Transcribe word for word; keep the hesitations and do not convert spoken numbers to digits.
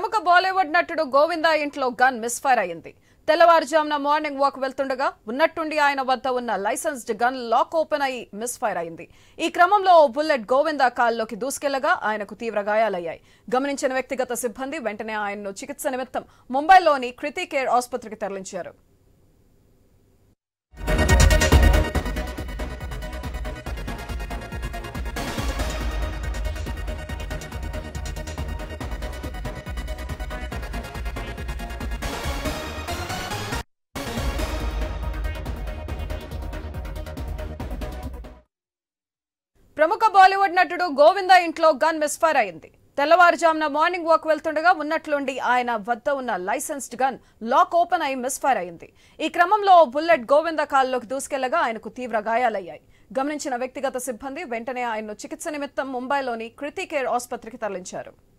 ప్రముఖ బాలీవుడ్ నటుడు గోవిందా ఇంట్లో గన్ మిస్ఫైర్ అయింది. తెల్లవారుజామున మార్నింగ్ వాక్ వెళ్తుండగా ఉన్నట్టుండి ఆయన వద్ద ఉన్న లైసెన్స్డ్ గన్ లాక్ ఓపెన్ అయి మిస్ఫైర్ అయింది. ఈ క్రమంలో ఓ బుల్లెట్ గోవిందా కాల్లోకి దూసుకెళ్లగా ఆయనకు తీవ్ర గాయాలయ్యాయి. గమనించిన వ్యక్తిగత సిబ్బంది వెంటనే ఆయన్ను చికిత్స నిమిత్తం ముంబైలోని క్రితి కేర్ ఆసుపత్రికి తరలించారు. ప్రముఖ బాలీవుడ్ నటుడు గోవిందా ఇంట్లో గన్ మిస్ఫైర్ అయింది. తెల్లవారుజామున మార్నింగ్ వాక్ వెళ్తుండగా ఉన్నట్లుండి ఆయన వద్ద ఉన్న లైసెన్స్డ్ గన్ లాక్ ఓపెన్ అయి మిస్ఫైర్ అయింది. ఈ క్రమంలో ఓ బుల్లెట్ గోవిందా కాల్లోకి దూసుకెళ్లగా ఆయనకు తీవ్ర గాయాలయ్యాయి. గమనించిన వ్యక్తిగత సిబ్బంది వెంటనే ఆయన్ను చికిత్స నిమిత్తం ముంబైలోని క్రితి కేర్ ఆసుపత్రికి తరలించారు.